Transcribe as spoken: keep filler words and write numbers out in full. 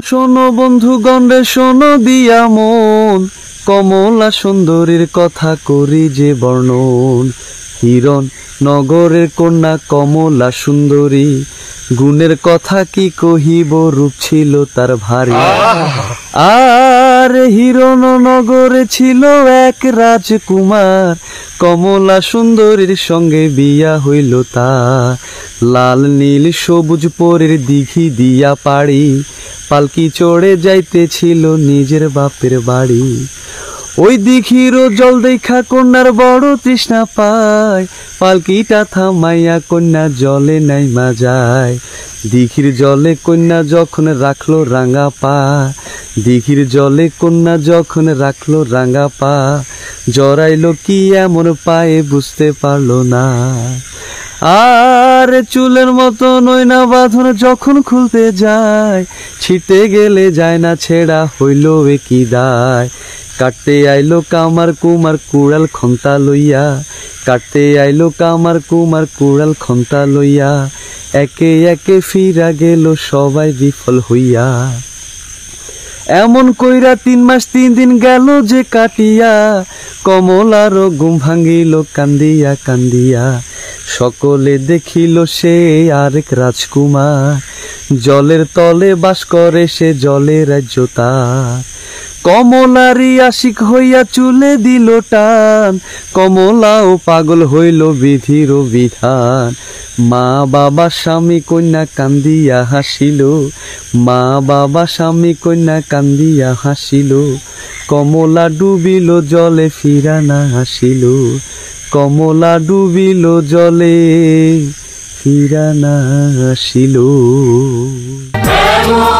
শোনো বন্ধুগণ রে শোনো দিয়া মন, কমলা সুন্দরীর কথা করি যে বর্ণন। হিরণ নগরের কন্যা কমলা সুন্দরী, গুণের কথা কি কহিব, রূপ ছিল তার ভারী। আর হিরণ নগরে ছিল এক রাজকুমার, কমলা সুন্দরীর সঙ্গে বিয়া হইল তার। লাল নীল সবুজ পরের দিঘি দিয়া পাড়ি, পালকি চড়ে যাইতেছিল নিজের বাপের বাড়ি। ওই দিঘির জল দেখা কন্যার বড় তৃষ্ণা পায়, পালকিটা থামাইয়া কন্যা জলে নাইমা যায়। দিঘির জলে কন্যা যখন রাখলো রাঙা পা, দিঘির জলে কন্যা যখন রাখলো রাঙা পা, জড়াইলো কি এমন পায়ে বুঝতে পারলো না। আর চুলের মতো নয়না বাঁধন যখন খুলতে যায়, ছিটে গেলে যায় না ছেঁড়া, হইল এ কি দায়। কাটতে আইলো কামার কুমার কুড়াল খন্তা লইয়া, কাটতে আইলো কামার কুমার কুড়াল খন্তা লইয়া, একে একে ফিরা গেল সবাই বিফল হইয়া। এমন কইরা তিন মাস তিন দিন গেল যে কাটিয়া, কমলারও ঘুম ভাঙ্গিল কান্দিয়া কান্দিয়া। সকলে দেখিল সে আরেক রাজকুমার, জলের তলে বাস করে সে জলের রাজ্য তার। কমলারই আশিক হইয়া চুলে দিল টান, কমলাও পাগল হইল বিধির বিধান। মা বাবা স্বামী কন্যা কান্দিয়া হাসিল, মা বাবা স্বামী কন্যা কান্দিয়া হাসিল। কমলা ডুবিল জলে ফিরা না আসিল, কমলা ডুবিল জলে ফিরা না আসিল।